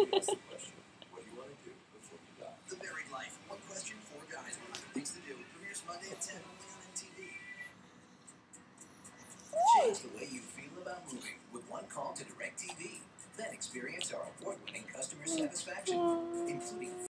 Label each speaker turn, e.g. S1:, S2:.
S1: Ask the question, what do you want to do before you die? The Married Life. One question, four guys, 100 things to do. Premieres Monday at 10, only on MTV. Change the way you feel about moving with one call to DirecTV. Then experience our award-winning customer satisfaction, including